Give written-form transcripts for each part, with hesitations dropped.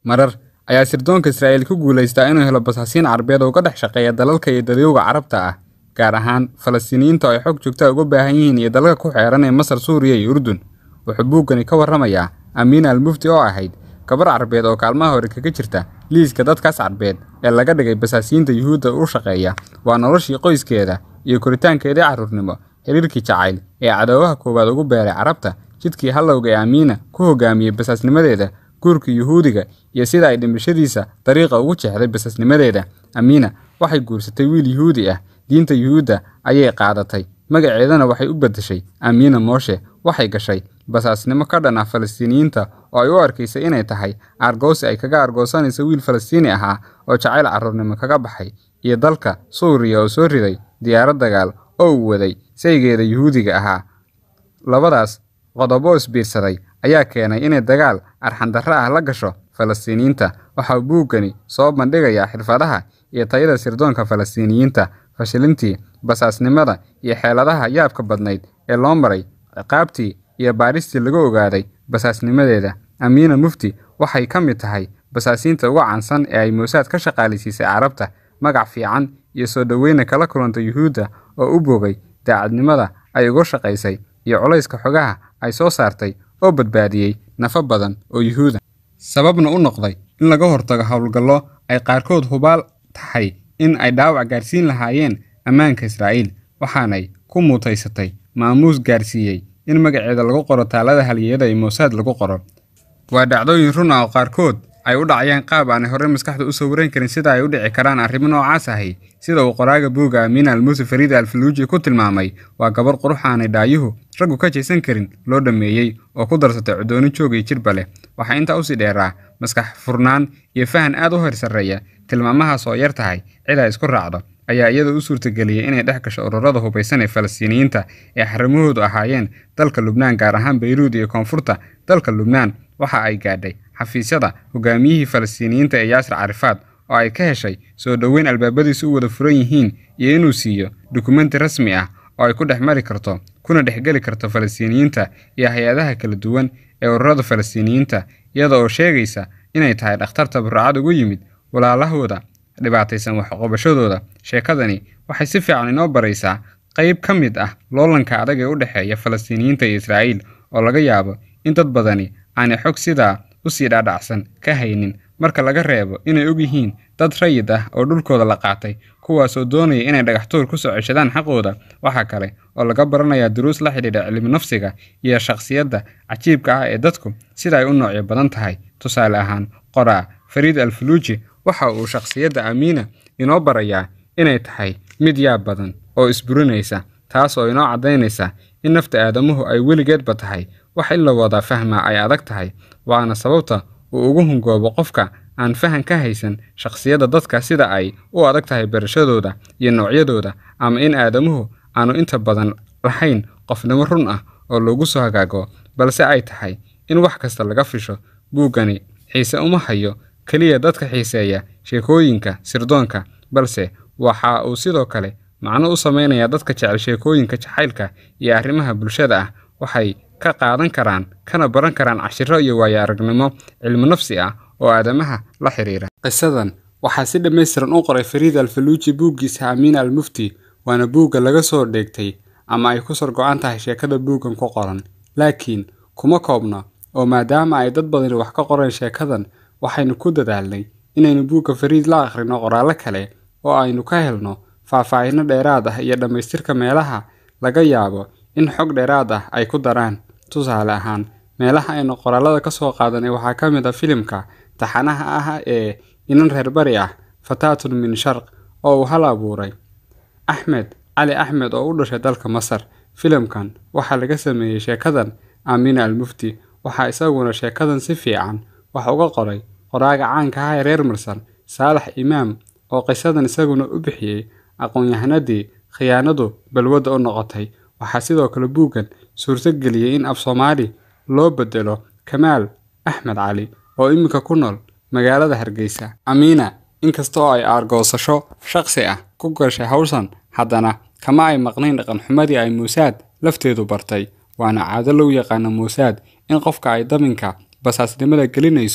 marar ayaa sirdoonka Israa'iil ku guuleystaa inuu helo basaasiin Carbeed oo ka dhex shaqeeya dalalka iyo dadyowga Carabta ah, gaar ahaan Falastiiniyiinta oo ay xog joogto uga baahan yihiin iyo dalalka ku xeeran ee Masar, Suuriya iyo Urdun. Wuxuu buuggani ka warramayaa Amiina al-Mufti oo ahayd gabar Carbeed oo kaalmaha hore kaga jirta liiska dadkaas Carbeed ee laga dhigay basaasiinta Yuhuudda u shaqeeya. Waa noloshii qoyskeeda iyo koritaankeedii carruurnimo, xiriirkii jacayl ee cadaawaha koowaad ugu beeray Carabta, jidkii halowga ee Amiina ku hogaamiyey basaasnimadeeda, guurkii Yuhuudiga iyo sida ay dhimashadiisa dariiqa ugu jeexday basaasnimadeeda. Amiina waxay guursatay wiil Yuhuudi ah, diinta Yuhuudda ayay qaadatay, magaceedana waxay u beddeshay Amiina Moshe. Waxay gashay basaasnimo ka dhan ah Falastiiniyiinta oo ay u arkaysay inay tahay argoosi ay kaga argoosanayso wiil Falastiini ahaa oo jacayl carruurnimo kaga baxay, iyo dalka Suuriya oo soo riday diyaarad dagaal oo uu waday saygeeda Yuhuudiga ahaa. Labadaas qodobo isbiirsaday ayaa keenay inay dagaal arxandarro ah la gasho Falastiiniyiinta. Waxa buuggani soo bandhigayaa xirfadaha iyo tayada sirdoonka Falastiiniyiinta, fashilintii basaasnimada iyo xeeladaha yaabka badnayd ee loo maray ciqaabtii iyo baaristii lagu ogaaday basaasnimadeeda. Amiina Mufti waxay ka mid tahay basaasiinta ugu caansan ee ay Mossad ka shaqaaleysiisay Carabta, magac fiican iyo soo dhaweyn kala kulantay Yuhuudda oo u boogay daacadnimada ay uga shaqaysay iyo culayska xogaha ay soo saartay oo badbaadiyey nafo badan oo Yuhuuda, sababna u noqday in laga hortago howlgallo ay qaarkood hubaal tahay in ay dhaawac gaarsiin lahaayeen ammaanka Israa'iil. Waxaanay ku mutaysatay maamuus gaarsiiyey in magaceeda lagu qoro taalada halyeeyada ee Mossad lagu qoro. Waa dhacdooyin run ah oo qaarkood ay u dhacayaan qaab aan hore maskaxda u sawirayn karin sida ay u dhici karaan arrimo noocaas ahi. Sida uu qoraaga buugga Amiina al-Mufti Farid al-Fallujah ku tilmaamay, waa gabar qurux aanay dhaayuhu raggu ka jeesan karin loo dhameeyey oo ku darsatay cudoono joog iyo jirba leh. Waxaa intaa u sii dheeraa maskax furnaan iyo fahan aad u horsareeya. Tilmaamahaas oo yar tahay cid ay isku raacdo ayaa iyada u suurtageliyay inay dhex gasho ururada hubeysan ee Falastiiniyiinta ee xarimahoodu ahaayeen dalka Lubnaan, gaar ahaan Beirut iyo koonfurta dalka Lubnaan. Waxa ay gaadhay xafiisyada hogaamiyihii Falastiiniyiinta ee Yaasir Carafaad oo ay ka heshay soo dhaweyn albaabadiisu u wada furan yihiin iyo inuu siiyo dukumenti rasmi ah oo ay ku dhex mari karto kuna dhexgeli karto Falastiiniyiinta iyo hay'adaha kala duwan ee ururada Falastiiniyiinta, iyada oo sheegaysa inay tahay dhakhtar tabarucad ugu yimid walaalahooda dhibaataysan wax qabashadooda. Sheekadani waxay si fiican inoo baraysaa qayb ka mid ah loolanka adag ee u dhexeeya Falastiiniyiinta iyo Israa'iil oo laga yaabo in dad badani aanay xog sidaa u sii dhaadhacsan ka haynin, marka laga reebo inay og yihiin dad rayid ah oo dhulkooda la qaatay, kuwaasoo doonaya inay dhagaxtuur ku soo ceshadaan xaqooda. Waxa kale oo laga baranayaa duruus la xidhiidha cilmi nafsiga iyo shakhsiyadda cajiibka ah ee dadku sida ay u noocyo badan tahay. Tusaale ahaan, qoraa Farid al-Fallujah waxa uu shakhsiyadda Amiina inoo barayaa inay tahay mid yaab badan oo isburinaysa, taas oo inoo cadaynaysa in nafta aadamuhu ay weligeedba tahay wax in la wada fahmaa ay adag tahay. Waana sababta uu ugu hungoobo qofka aan fahan ka haysan shakhsiyadda dadka sida ay u adag tahay barashadooda iyo noocyadooda, ama in aadamuhu aanu inta badan lahayn qofnimo run ah oo lagu soo hagaago, balse ay tahay in wax kasta laga fisho. Buuggani xiise uma hayo kaliya dadka xiiseeya sheekooyinka sirdoonka, balse waxa uu sidoo kale macno u samaynayaa dadka jecel sheekooyinka jacaylka iyo arrimaha bulshada ah. Waxay ka qaadan karaan kana baran karaan cashiro iyo waayo aragnimo cilmi nafsi ah oo aadamaha la xiriira. Qisadan waxaa si dhammaystiran u qoray Farid al-Fallujah buuggiisa Amiina al-Mufti, waana buugga laga soo dheegtay ama ay ku soo go'an tahay sheekada buuggan ku qoran, laakiin kuma koobna. oo maadaama ay dad badan wax ka qoreen sheekadan, waxaynu ku dadaalnay inaynu buugga Farid la akhrino qoraallo kale oo aynu ka helno faahfaahin dheeraad ah iyo dhamaystirka meelaha laga yaabo in xog dheeraad ah ay ku daraan. Tusaale ahaan, meelaha aynu qoraalada ka soo qaadanay waxaa ka mid ah filimka taxanaha ah ee Inan Reer Bari ah, Fataatun min Sharq, oo uu hal abuuray Axmed Cali Axmed oo u dhashay dalka Masar. Filimkan waxaa laga sameeyay sheekadan Amiina al-Mufti, waxaa isaguna sheekadan si fiican wax uga qoray qoraaga caanka ah ee reer Masar Saalax Imaam, oo qisadan isaguna u bixiyay aqoon-yahanadii khiyaanadu balwada u noqotay. Waxaa sidoo kale buuggan suurtageliyay in af Soomaali loo bedelo Kamaal Axmed Cali oo iminka ku nool magaalada Hargeysa. Amiina inkastoo ay argoosasho shakhsi ah ku gashay hawshan, haddana kama ay maqnayn dhaqan xumadii ay Mossad lafteedu bartay. Waana caado lagu yaqaan Mossad in qofka ay daminka basaasnimada gelinayso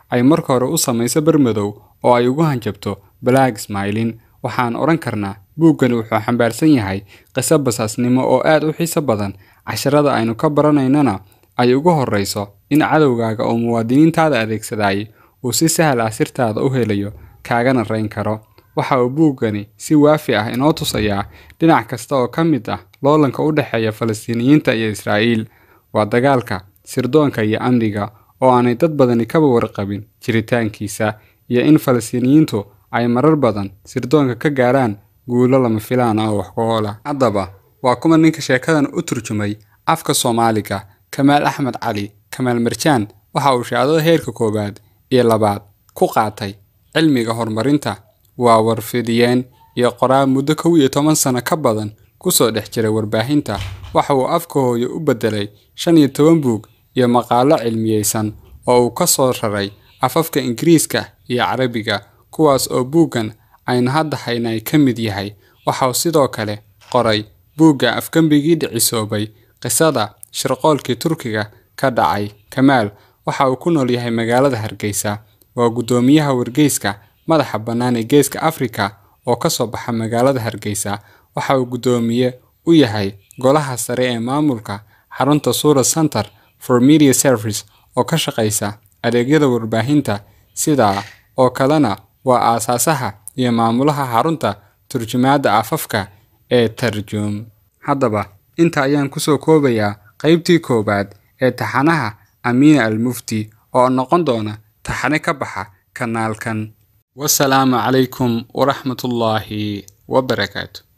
ay marka hore u samayso bermadow oo ay ugu hanjabto Black Smiling. waxaan oran karnaa buuggani wuxuu xambaarsan yahay qiso basaasnimo oo aad u xiiso badan. casharada aynu ka baranaynana ay ugu horeyso in cadowgaaga oo muwaadiniintaada adeegsaday uu si sahal ah sirtaada u helayo kaagana rayn karo. waxa uu buuggani si waafi ah inoo tusayaa dhinac kasta oo ka mid ah loolanka u dhexeeya Falastiiniyiinta iyo Israa'iil. waa dagaalka sirdoonka iyo amniga oo aanay dad badani kaba warqabin jiritaankiisa, iyo in Falastiiniyiintu ay marar badan sirdoonka ka gaaraan guulo lama filaan ah oo wax ku ool ah. haddaba waa kuma ninka sheekadan u turjumay afka Soomaaliga? Kamaal Axmed Cali Kamaal Marjaan waxa uu shahaadada heerka 1 iyo 2 ku qaatay cilmiga horumarinta. waa warfidiyeen iyo qoraal muddo 11 sano ka badan kusoo dhex jiray warbaahinta. waxa uu afka hooyo u bedelay 15 buug iyo maqaalo cilmiyeysan oo uu ka soo raray afafka Ingiriiska iyo Carabiga, kuwaas oo buuggan aynu hadda haynay ka mid yahay. waxa uu sidoo kale qoray buugga Afgambigii Dhicisoobay, qisada shirqoolkii Turkiga ka dhacay. Kamaal waxa uu ku nool yahay magaalada Hargeysa. waa gudoomiyaha wargeyska madaxa bannaan ee Geeska Afrika oo ka soo baxa magaalada Hargeysa. waxa uu gudoomiye u yahay golaha sare ee maamulka xarunta Sura Center for Media Service oo ka shaqeysa adeegyada warbaahinta. sidaa oo kalena waa aasaasaha iyo maamulaha xarunta turjumaada afafka ee Tarjum. haddaba inta ayaan kusoo koobayaa qaybtii 1 ee taxanaha Amiina Al-Mufti oo noqon doona taxane ka baxa kanaalkan. wassalaamu calaykum waraxmatullaahi wabarakaatu.